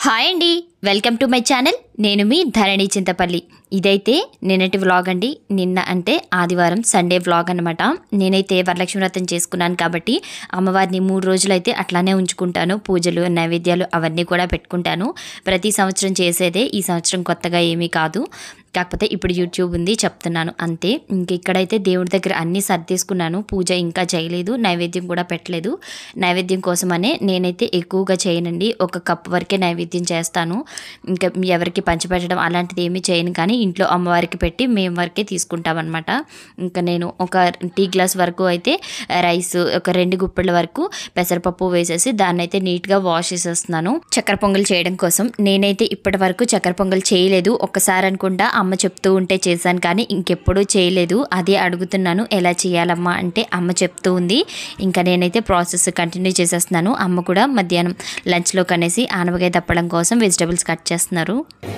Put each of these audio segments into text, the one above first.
Hi అండి, welcome to my channel. నేను మీ ధరణి చింతపల్లి. ఇదైతే నిన్నటి వ్లాగ్ అండి. నిన్న అంటే ఆదివారం సండే వ్లాగ్ అనమాట. నేనైతే వరలక్ష్మి వ్రతం చేసుకున్నాను కాబట్టి అమ్మవారిని 3 రోజులైతే అట్లానే ఉంచుకుంటాను. పూజలు నైవేద్యాలు అవన్నీ కూడా పెట్టుకుంటాను. ప్రతి సంవత్సరం చేసేదే, ఈ సంవత్సరం కొత్తగా ఏమీ కాదు. కాకపోతే ఇప్పుడు యూట్యూబ్ ఉంది చెప్తున్నాను అంతే. ఇంక ఇక్కడైతే దేవుడి దగ్గర అన్నీ సర్దేసుకున్నాను. పూజ ఇంకా చేయలేదు, నైవేద్యం కూడా పెట్టలేదు. నైవేద్యం కోసమనే నేనైతే ఎక్కువగా చేయనండి, 1 కప్ వరకే నైవేద్యం చేస్తాను. ఇంకా ఎవరికి పంచిపెట్టడం అలాంటిది ఏమీ చేయను, కానీ ఇంట్లో అమ్మవారికి పెట్టి మేము వరకే తీసుకుంటామన్నమాట. ఇంకా నేను ఒక టీ గ్లాస్ వరకు అయితే రైస్, ఒక 2 గుప్పెళ్ళ వరకు పెసరపప్పు వేసేసి దాన్ని అయితే నీట్గా వాష్ చేసేస్తున్నాను చక్కెర పొంగల్ చేయడం కోసం. నేనైతే ఇప్పటి వరకు చక్కెర పొంగల్ చేయలేదు. ఒక్కసారి అనుకుంటా అమ్మ చెప్తూ ఉంటే చేశాను, కానీ ఇంకెప్పుడూ చేయలేదు. అదే అడుగుతున్నాను, ఎలా చేయాలమ్మా అంటే అమ్మ చెప్తూ ఉంది. ఇంకా నేనైతే ప్రాసెస్ కంటిన్యూ చేసేస్తున్నాను. అమ్మ కూడా మధ్యాహ్నం లంచ్లో కనేసి ఆనపకాయ తప్పడం కోసం వెజిటబుల్స్ కట్ చేస్తున్నారు.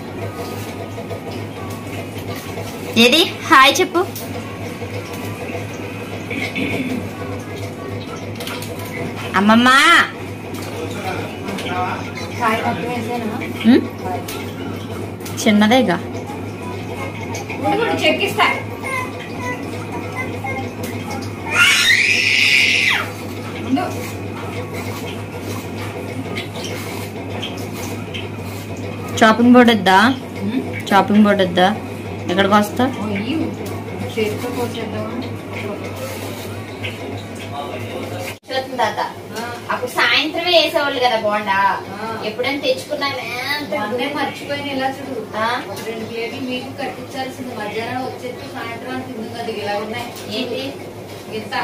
ఏది హాయ్ చెప్పు. అమ్మమ్మ చిన్నదేగా చెక్కిస్తా. షాపింగ్ బోర్డు వద్దా? షాపింగ్ బోర్డు వద్దా? ఎక్కడికి వస్తా? అప్పుడు సాయంత్రమే వేసేవాళ్ళు కదా బోండా. ఎప్పుడైనా తెచ్చుకున్నానే మర్చిపోయిన ఇలా చూడు. 2 ప్లేట్లు మీకు కట్టించాల్సింది. మధ్యాహ్నం వచ్చేసి సాయంత్రం తింది కదా. ఇలా ఉన్నాయి ఏంటి ఇంత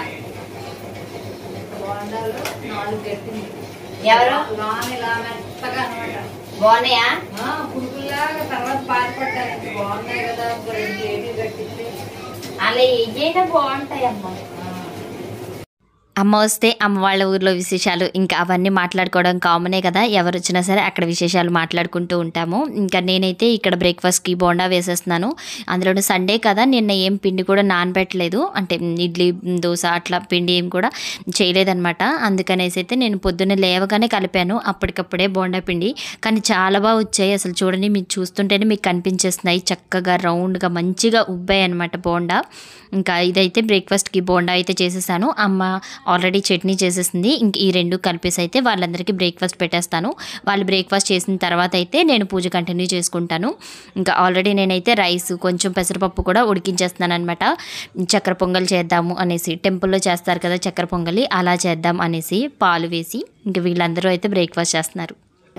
బోండాలు 4 కట్టింది. ఎవరు లాన్ ఇలా మెత్తగా అనమాట. బాగున్నాయా? పురుగులాగా తర్వాత పారిపడ్డాను. బాగున్నాయి కదా, 2 ప్లేట్లు కట్టిస్తే అలా ఏదైనా బాగుంటాయి అమ్మ. అమ్మ వస్తే అమ్మ వాళ్ళ ఊర్లో విశేషాలు ఇంకా అవన్నీ మాట్లాడుకోవడం కామనే కదా. ఎవరు వచ్చినా సరే అక్కడ విశేషాలు మాట్లాడుకుంటూ ఉంటాము. ఇంకా నేనైతే ఇక్కడ బ్రేక్ఫాస్ట్కి బోండా వేసేస్తున్నాను. అందులోనూ సండే కదా, నిన్న ఏం పిండి కూడా నానబెట్టలేదు. అంటే ఇడ్లీ దోశ అట్లా పిండి ఏం కూడా చేయలేదన్నమాట. అందుకనేసి అయితే నేను పొద్దున్నే లేవగానే కలిపాను అప్పటికప్పుడే బోండా పిండి. కానీ చాలా బాగా వచ్చాయి. అసలు చూడండి, మీకు చూస్తుంటేనే మీకు కనిపించేస్తున్నాయి. చక్కగా రౌండ్గా మంచిగా ఉబ్బాయి అనమాట బోండా. ఇంకా ఇదైతే బ్రేక్ఫాస్ట్కి బోండా అయితే చేసేసాను. అమ్మ ఆల్రెడీ చట్నీ చేసేసింది. ఇంక ఈ 2 కలిపేసి అయితే వాళ్ళందరికీ బ్రేక్ఫాస్ట్ పెట్టేస్తాను. వాళ్ళు బ్రేక్ఫాస్ట్ చేసిన తర్వాత అయితే నేను పూజ కంటిన్యూ చేసుకుంటాను. ఇంకా ఆల్రెడీ నేనైతే రైస్, కొంచెం పెసరపప్పు కూడా ఉడికించేస్తున్నాను అనమాట. చక్కెర పొంగల్ చేద్దాము అనేసి, టెంపుల్లో చేస్తారు కదా చక్కెర పొంగలి, అలా చేద్దాం అనేసి పాలు వేసి ఇంకా వీళ్ళందరూ అయితే బ్రేక్ఫాస్ట్ చేస్తున్నారు.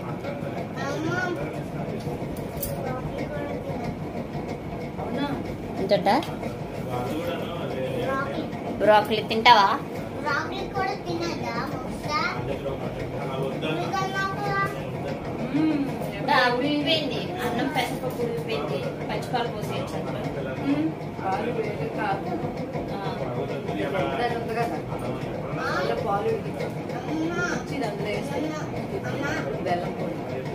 బ్రోకలీ తింటావా? ఉడిగిపోయింది అన్నం, పెసరపప్పు ఉడిగిపోయింది. పచ్చిపాలు పోసేయచ్చు. పాలు వేడి కాదు, పాలు బెల్లం పొడి,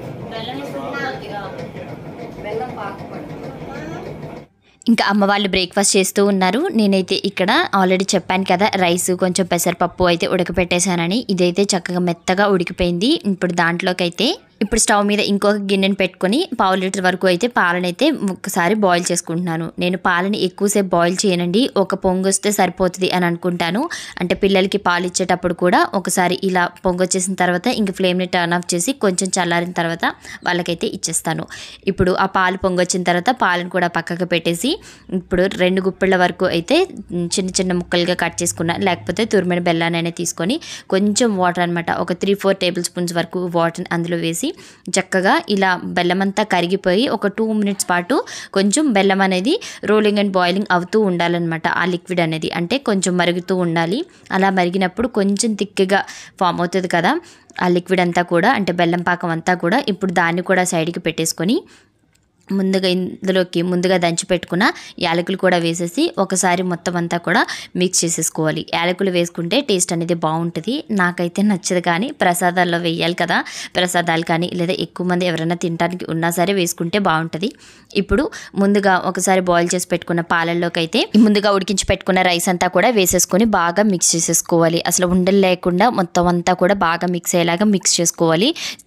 బెల్లం పాకు పడి. ఇంకా అమ్మ వాళ్ళు బ్రేక్ఫాస్ట్ చేస్తూ ఉన్నారు. నేనైతే ఇక్కడ ఆల్రెడీ చెప్పాను కదా, రైస్ కొంచెం పెసరపప్పు అయితే ఉడకపెట్టేశానని. ఇదైతే చక్కగా మెత్తగా ఉడికిపోయింది. ఇప్పుడు దాంట్లోకి అయితే స్టవ్ మీద ఇంకొక గిన్నెని పెట్టుకొని 1/2 లీటర్ వరకు అయితే పాలనైతే ఒకసారి బాయిల్ చేసుకుంటున్నాను. నేను పాలని ఎక్కువసేపు బాయిల్ చేయనండి, ఒక పొంగు వస్తే సరిపోతుంది అని అనుకుంటాను. అంటే పిల్లలకి పాలు ఇచ్చేటప్పుడు కూడా ఒకసారి ఇలా పొంగొచ్చేసిన తర్వాత ఇంక ఫ్లేమ్ని టర్న్ ఆఫ్ చేసి కొంచెం చల్లారిన తర్వాత వాళ్ళకైతే ఇచ్చేస్తాను. ఇప్పుడు ఆ పాలు పొంగొచ్చిన తర్వాత పాలను కూడా పక్కకు పెట్టేసి ఇప్పుడు 2 గుప్పెళ్ళ వరకు అయితే చిన్న చిన్న ముక్కలుగా కట్ చేసుకున్నా, లేకపోతే తురిమిన బెల్లాన్ని తీసుకొని కొంచెం వాటర్ అనమాట, ఒక 3-4 టేబుల్ స్పూన్స్ వరకు వాటర్ అందులో వేసి చక్కగా ఇలా బెల్లం అంతా కరిగిపోయి ఒక 2 మినిట్స్ పాటు కొంచెం బెల్లం అనేది రోలింగ్ అండ్ బాయిలింగ్ అవుతూ ఉండాలన్నమాట. ఆ లిక్విడ్ అనేది అంటే కొంచెం మరుగుతూ ఉండాలి. అలా మరిగినప్పుడు కొంచెం తిక్కగా ఫామ్ అవుతుంది కదా ఆ లిక్విడ్ అంతా కూడా, అంటే బెల్లం పాకం అంతా కూడా. ఇప్పుడు దాన్ని కూడా సైడ్కి పెట్టేసుకొని ఇందులోకి ముందుగా దంచి పెట్టుకున్న యాలకులు కూడా వేసేసి ఒకసారి మొత్తం అంతా కూడా మిక్స్ చేసేసుకోవాలి. యాలకులు వేసుకుంటే టేస్ట్ అనేది బాగుంటుంది. నాకైతే నచ్చదు, కానీ ప్రసాదాల్లో వేయాలి కదా, ప్రసాదాలు కానీ లేదా ఎక్కువ మంది ఎవరైనా తినడానికి ఉన్నా సరే వేసుకుంటే బాగుంటుంది. ఇప్పుడు ముందుగా ఒకసారి బాయిల్ చేసి పెట్టుకున్న పాలల్లోకి అయితే ముందుగా ఉడికించి పెట్టుకున్న రైస్ అంతా కూడా వేసేసుకొని బాగా మిక్స్ చేసేసుకోవాలి. అసలు ఉండలు లేకుండా మొత్తం అంతా కూడా బాగా మిక్స్ అయ్యేలాగా మిక్స్ చేసుకోవాలి.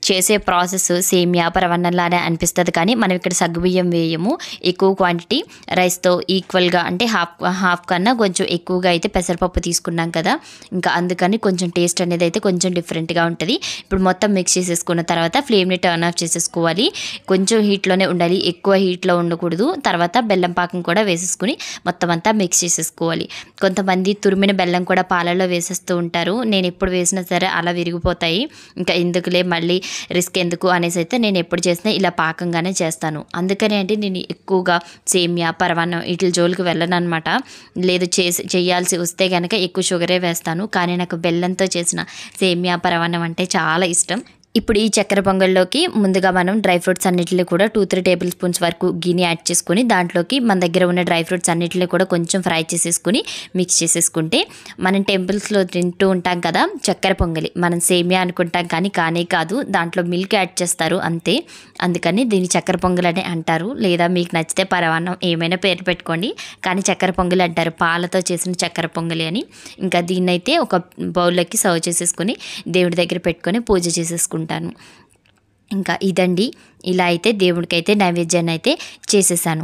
చేసే ప్రాసెస్ సేమియా పరమాన్నంలానే అనిపిస్తుంది, కానీ మనం ఇక్కడ సగ్గుబియ్యం వేయము. ఎక్కువ క్వాంటిటీ రైస్తో ఈక్వల్గా అంటే హాఫ్ కన్నా కొంచెం ఎక్కువగా అయితే పెసరపప్పు తీసుకున్నాం కదా, ఇంకా అందుకని కొంచెం టేస్ట్ అనేది అయితే కొంచెం డిఫరెంట్గా ఉంటుంది. ఇప్పుడు మొత్తం మిక్స్ చేసేసుకున్న తర్వాత ఫ్లేమ్ని టర్న్ ఆఫ్ చేసేసుకోవాలి. కొంచెం హీట్లోనే ఉండాలి, ఎక్కువ హీట్లో ఉండకూడదు. తర్వాత బెల్లం పాకం కూడా వేసేసుకుని మొత్తం అంతా మిక్స్ చేసేసుకోవాలి. కొంతమంది తురిమిన బెల్లం కూడా పాలల్లో వేసేస్తూ ఉంటారు. నేను ఎప్పుడు వేసినా సరే అలా విరిగిపోతాయి, ఇంకా ఎందుకులే మళ్ళీ రిస్క్ ఎందుకు అనేసి అయితే నేను ఎప్పుడు చేసినా ఇలా పాకంగానే చేస్తాను. అందుకని అంటే నేను ఎక్కువగా సేమియా పరమాన్నం వీటి జోలికి వెళ్ళను అనమాట. లేదు చేయాల్సి వస్తే కనుక ఎక్కువ షుగరే వేస్తాను, కానీ నాకు బెల్లంతో చేసిన సేమియా పరమాన్నం అంటే చాలా ఇష్టం. ఇప్పుడు ఈ చక్కెర పొంగల్లోకి ముందుగా మనం డ్రై ఫ్రూట్స్ అన్నిటిని కూడా 2-3 టేబుల్ స్పూన్స్ వరకు గిన్నె యాడ్ చేసుకుని దాంట్లోకి మన దగ్గర ఉన్న డ్రై ఫ్రూట్స్ అన్నిటిని కూడా కొంచెం ఫ్రై చేసేసుకుని మిక్స్ చేసేసుకుంటే, మనం టెంపుల్స్లో తింటూ ఉంటాం కదా చక్కెర పొంగలి, మనం సేమియా అనుకుంటాం కానీ కానే కాదు, దాంట్లో మిల్క్ యాడ్ చేస్తారు అంతే. అందుకని దీన్ని చక్కెర పొంగల్ అని అంటారు, లేదా మీకు నచ్చితే పరమాన్నం ఏమైనా పేరు పెట్టుకోండి, కానీ చక్కెర పొంగలి అంటారు, పాలతో చేసిన చక్కెర పొంగలి అని. ఇంకా దీన్నైతే ఒక బౌల్లోకి సర్వ్ చేసేసుకుని దేవుడి దగ్గర పెట్టుకొని పూజ చేసేసుకుంటాను. ఇంకా ఇదండి, ఇలా అయితే దేవుడికి అయితే నైవేద్యాన్ని అయితే చేసేసాను.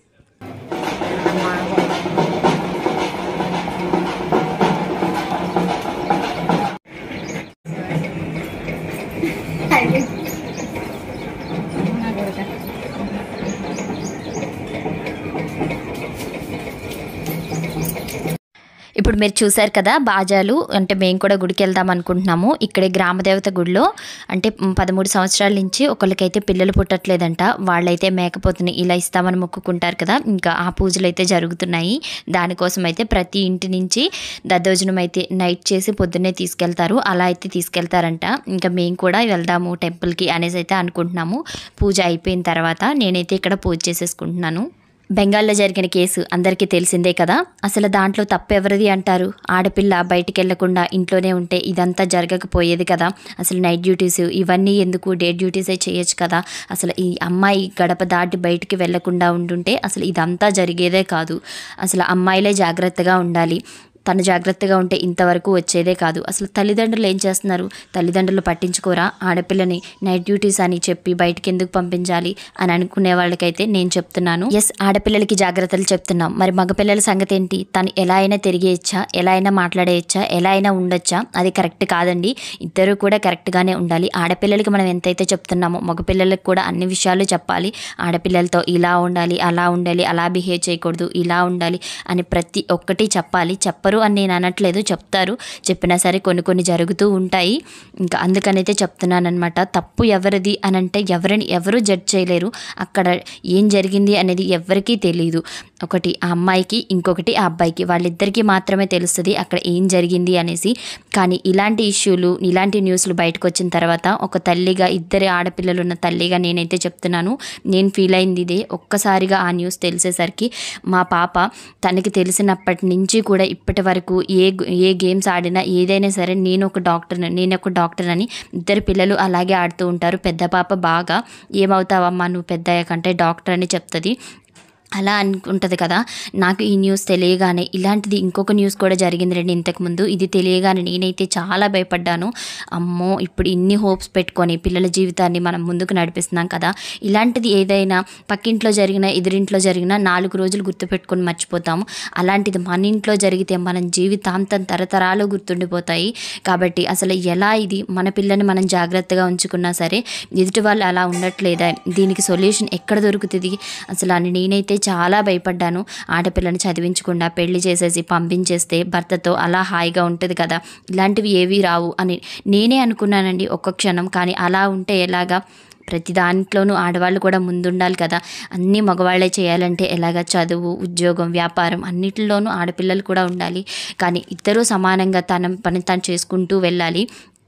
ఇప్పుడు మీరు చూసారు కదా బాజాలు, అంటే మేము కూడా గుడికి వెళ్దాం అనుకుంటున్నాము. ఇక్కడే గ్రామదేవత గుడిలో అంటే 13 సంవత్సరాల నుంచి ఒకరికైతే పిల్లలు పుట్టట్లేదంట, వాళ్ళైతే మేకపోతుని ఇలా ఇస్తామని మొక్కుకుంటారు కదా, ఇంకా ఆ పూజలు అయితే జరుగుతున్నాయి. దానికోసం అయితే ప్రతి ఇంటి నుంచి దద్దోజనం అయితే నైట్ చేసి పొద్దున్నే తీసుకెళ్తారు, అలా అయితే తీసుకెళ్తారంట. ఇంకా మేము కూడా వెళ్దాము టెంపుల్కి అనేసి అయితే అనుకుంటున్నాము. పూజ అయిపోయిన తర్వాత నేనైతే ఇక్కడ పూజ చేసేసుకుంటున్నాను. బెంగాల్లో జరిగిన కేసు అందరికీ తెలిసిందే కదా, అసలు దాంట్లో తప్పెవరిది అంటారు? ఆడపిల్ల బయటికి వెళ్లకుండా ఇంట్లోనే ఉంటే ఇదంతా జరగకపోయేది కదా. అసలు నైట్ డ్యూటీస్ ఇవన్నీ ఎందుకు, డే డ్యూటీసే చేయొచ్చు కదా. అసలు ఈ అమ్మాయి గడప దాటి బయటికి వెళ్లకుండా ఉండుంటే అసలు ఇదంతా జరిగేదే కాదు. అసలు అమ్మాయిలే జాగ్రత్తగా ఉండాలి, తను జాగ్రత్తగా ఉంటే ఇంతవరకు వచ్చేదే కాదు. అసలు తల్లిదండ్రులు ఏం చేస్తున్నారు? తల్లిదండ్రులు పట్టించుకోరా? ఆడపిల్లని నైట్ డ్యూటీస్ అని చెప్పి బయటికి ఎందుకు పంపించాలి అని అనుకునే వాళ్ళకైతే నేను చెప్తున్నాను, ఎస్ ఆడపిల్లలకి జాగ్రత్తలు చెప్తున్నాం, మరి మగపిల్లల సంగతి ఏంటి? తను ఎలా అయినా తిరిగేయచ్చా, ఎలా అయినా మాట్లాడేయచ్చా, ఎలా అయినా ఉండొచ్చా? అది కరెక్ట్ కాదండి. ఇద్దరు కూడా కరెక్ట్గానే ఉండాలి. ఆడపిల్లలకి మనం ఎంతైతే చెప్తున్నామో మగపిల్లలకు కూడా అన్ని విషయాలు చెప్పాలి. ఆడపిల్లలతో ఇలా ఉండాలి, అలా ఉండాలి, అలా బిహేవ్ చేయకూడదు, ఇలా ఉండాలి అని ప్రతి ఒక్కటి చెప్పాలి. చెప్పరు అని నేను అనట్లేదు, చెప్తారు, చెప్పినా సరే కొన్ని జరుగుతూ ఉంటాయి. ఇంకా అందుకనైతే చెప్తున్నానమాట. తప్పు ఎవరిది అని అంటే ఎవరు జడ్జ్ చేయలేరు. అక్కడ ఏం జరిగింది అనేది ఎవరికీ తెలియదు. ఒకటి ఆ అమ్మాయికి, ఇంకొకటి ఆ అబ్బాయికి, వాళ్ళిద్దరికీ మాత్రమే తెలుస్తుంది అక్కడ ఏం జరిగింది అనేసి. కానీ ఇలాంటి ఇష్యూలు, ఇలాంటి న్యూస్లు బయటకు వచ్చిన తర్వాత ఒక తల్లిగా, ఇద్దరు ఆడపిల్లలు ఉన్న తల్లిగా నేనైతే చెప్తున్నాను, నేను ఫీల్ అయింది ఇదే. ఒక్కసారిగా ఆ న్యూస్ తెలిసేసరికి మా పాప తనకి తెలిసినప్పటి నుంచి కూడా ఇప్పటి వరకు ఏ గేమ్స్ ఆడినా ఏదైనా సరే నేను ఒక డాక్టర్ అని ఇద్దరు పిల్లలు అలాగే ఆడుతూ ఉంటారు. పెద్ద పాప బాగా ఏమవుతావమ్మా నువ్వు పెద్దయ్యాకంటే డాక్టర్ అని చెప్తుంది. అలా అనుకుంటుంది కదా. నాకు ఈ న్యూస్ తెలియగానే, ఇలాంటిది ఇంకొక న్యూస్ కూడా జరిగింది రండి ఇంతకుముందు, ఇది తెలియగానే నేనైతే చాలా భయపడ్డాను. అమ్మో, ఇప్పుడు ఇన్ని హోప్స్ పెట్టుకొని పిల్లల జీవితాన్ని మనం ముందుకు నడిపిస్తున్నాం కదా, ఇలాంటిది ఏదైనా పక్కింట్లో జరిగినా ఎదురింట్లో జరిగినా 4 రోజులు గుర్తుపెట్టుకొని మర్చిపోతాము. అలాంటిది మన ఇంట్లో జరిగితే మనం జీవితాంతం తరతరాలు గుర్తుండిపోతాయి. కాబట్టి అసలు ఎలా ఇది మన పిల్లని మనం జాగ్రత్తగా ఉంచుకున్నా సరే ఎదుటి వాళ్ళు అలా ఉండట్లేదా, దీనికి సొల్యూషన్ ఎక్కడ దొరుకుతుంది? అసలు అని నేనైతే చాలా భయపడ్డాను. ఆడపిల్లని చదివించకుండా పెళ్లి చేసేసి పంపించేస్తే భర్తతో అలా హాయిగా ఉంటుంది కదా, ఇలాంటివి ఏవి రావు అని నేనే అనుకున్నానండి ఒక్క క్షణం. కానీ అలా ఉంటే ఎలాగా? ప్రతి దాంట్లోనూ ఆడవాళ్ళు కూడా ముందుండాలి కదా. అన్నీ మగవాళ్ళే చేయాలంటే ఎలాగా? చదువు, ఉద్యోగం, వ్యాపారం అన్నిటిలోనూ ఆడపిల్లలు కూడా ఉండాలి. కానీ ఇద్దరూ సమానంగా తన పని తను చేసుకుంటూ వెళ్ళాలి.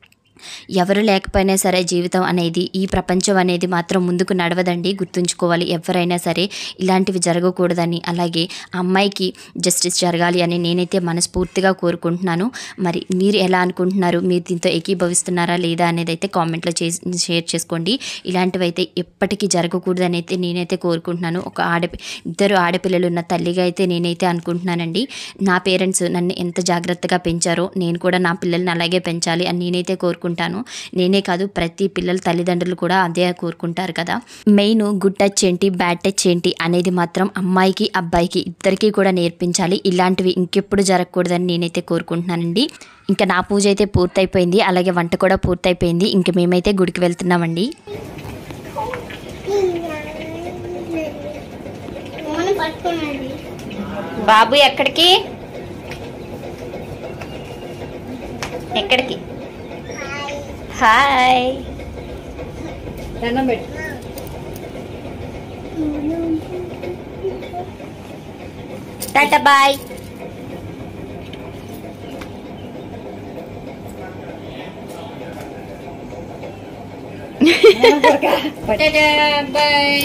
ఎవరు లేకపోయినా సరే జీవితం అనేది, ఈ ప్రపంచం అనేది మాత్రం ముందుకు నడవదండి, గుర్తుంచుకోవాలి. ఎవరైనా సరే ఇలాంటివి జరగకూడదని, అలాగే అమ్మాయికి జస్టిస్ జరగాలి అని నేనైతే మనస్ఫూర్తిగా కోరుకుంటున్నాను. మరి మీరు ఎలా అనుకుంటున్నారు? మీరు దీంతో ఏకీభవిస్తున్నారా లేదా అనేది అయితే కామెంట్లో షేర్ చేసుకోండి. ఇలాంటివి అయితే ఎప్పటికీ జరగకూడదని అయితే నేనైతే కోరుకుంటున్నాను. ఇద్దరు ఆడపిల్లలు ఉన్న తల్లిగా అయితే నేనైతే అనుకుంటున్నానండి. నా పేరెంట్స్ నన్ను ఎంత జాగ్రత్తగా పెంచారో నేను కూడా నా పిల్లల్ని అలాగే పెంచాలి అని నేనైతే కోరుకుంటున్నాను. కోరుకుంటాను. నేనే కాదు, ప్రతి పిల్లల తల్లిదండ్రులు కూడా అదే కోరుకుంటారు కదా. మెయిన్ గుడ్ టచ్ ఏంటి, బ్యాడ్ టచ్ ఏంటి అనేది మాత్రం అమ్మాయికి అబ్బాయికి ఇద్దరికీ కూడా నేర్పించాలి. ఇలాంటివి ఇంకెప్పుడు జరగకూడదని నేనైతే కోరుకుంటున్నానండి. ఇంకా నా పూజ అయితే పూర్తయిపోయింది, అలాగే వంట కూడా పూర్తయిపోయింది. ఇంక మేమైతే గుడికి వెళ్తున్నామండి. బాబు ఎక్కడికి ఎక్కడికి? హాయ్, దండం పెట్టు. Tata bye. Tata bye.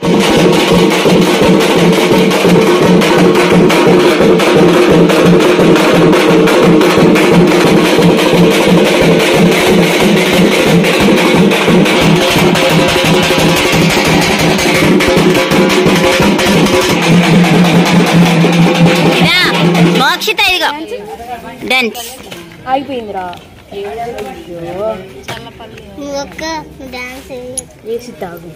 Mokshitha ఇదిగో డాన్స్ అయిపోయిందిరా. వేసి తాగు.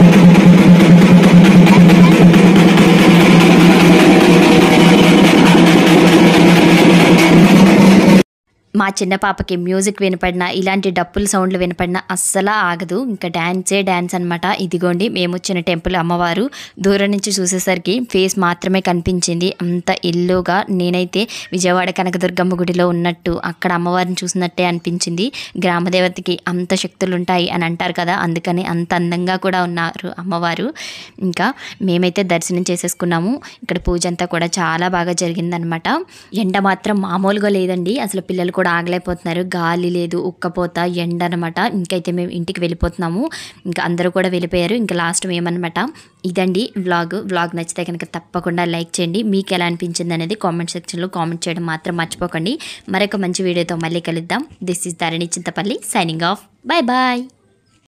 మా చిన్న పాపకి మ్యూజిక్ వినపడినా, ఇలాంటి డప్పుల సౌండ్లు వినపడినా అస్సలు ఆగదు. ఇంకా డ్యాన్స్ అనమాట. ఇదిగోండి మేము వచ్చిన టెంపుల్ అమ్మవారు. దూరం నుంచి చూసేసరికి ఫేస్ మాత్రమే కనిపించింది, అంత ఎల్లోగా. నేనైతే విజయవాడ కనకదుర్గమ్మ గుడిలో ఉన్నట్టు, అక్కడ అమ్మవారిని చూసినట్టే అనిపించింది. గ్రామదేవతకి అంత శక్తులు ఉంటాయి అని అంటారు కదా, అందుకని అంత అందంగా కూడా ఉన్నారు అమ్మవారు. ఇంకా మేమైతే దర్శనం చేసేసుకున్నాము. ఇక్కడ పూజ అంతా కూడా చాలా బాగా జరిగిందనమాట. ఎండ మాత్రం మామూలుగా లేదండి, అసలు పిల్లలు కూడా ఆగలేకపోతున్నారు. గాలి లేదు, ఉక్కపోత, ఎండ అనమాట. ఇంకైతే మేము ఇంటికి వెళ్ళిపోతున్నాము. ఇంకా అందరూ కూడా వెళ్ళిపోయారు. ఇంకా లాస్ట్ మేమన్నమాట. ఇదండి వ్లాగ్ నచ్చితే కనుక తప్పకుండా లైక్ చేయండి. మీకు ఎలా అనిపించింది అనేది కామెంట్ సెక్షన్లో కామెంట్ చేయడం మాత్రం మర్చిపోకండి. మరొక మంచి వీడియోతో మళ్ళీ కలుద్దాం. This is Dharani Chintapalli signing off. Bye bye.